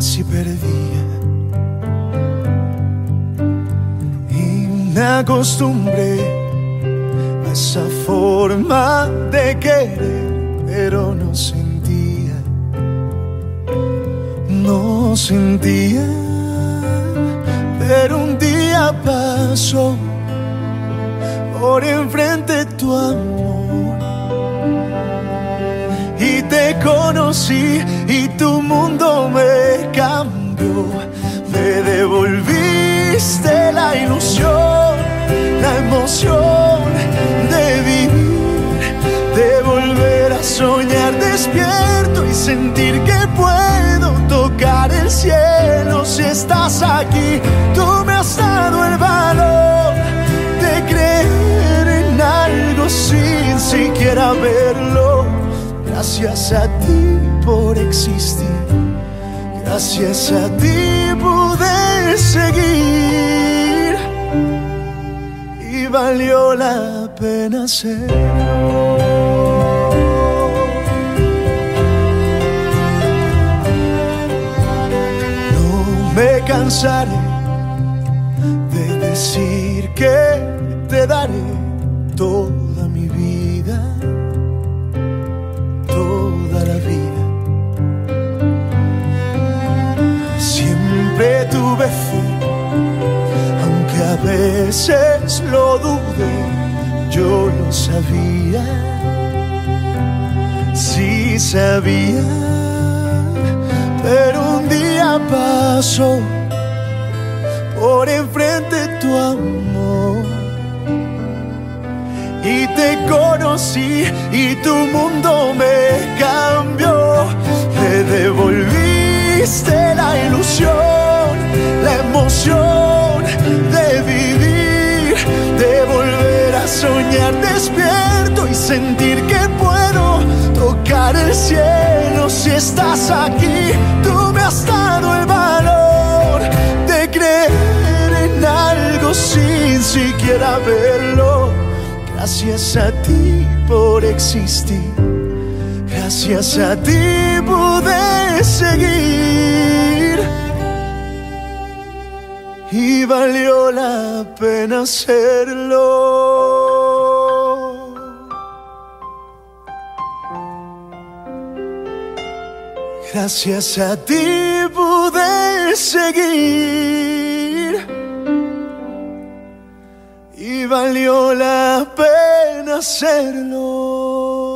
casi perdía. Y me acostumbré a esa forma de querer, pero no sentía, no sentía. Pero un día pasó por enfrente tu amor y te conocí y tu mundo me cambió. Me devolviste la ilusión, la emoción de vivir, de volver a soñar despierto y sentir que puedo tocar el cielo. Si estás aquí, tú me has dado el valor de creer en algo sin siquiera verlo. Gracias a ti por existir, gracias a ti pude seguir y valió la pena hacerlo. Me cansaré de decir que te daré toda mi vida, toda la vida. Siempre tuve fe, aunque a veces lo dudé, yo lo sabía, sí sabía. Pero un día pasó por enfrente tu amor y te conocí y tu mundo me cambió. Me devolviste la ilusión, la emoción de vivir, de volver a soñar despierto y sentir que puedo tocar el cielo. Si estás aquí, tú me has dado el valor de creer en algo sin siquiera verlo. Gracias a ti por existir, gracias a ti pude seguir y valió la pena hacerlo. Gracias a ti pude seguir y valió la pena hacerlo.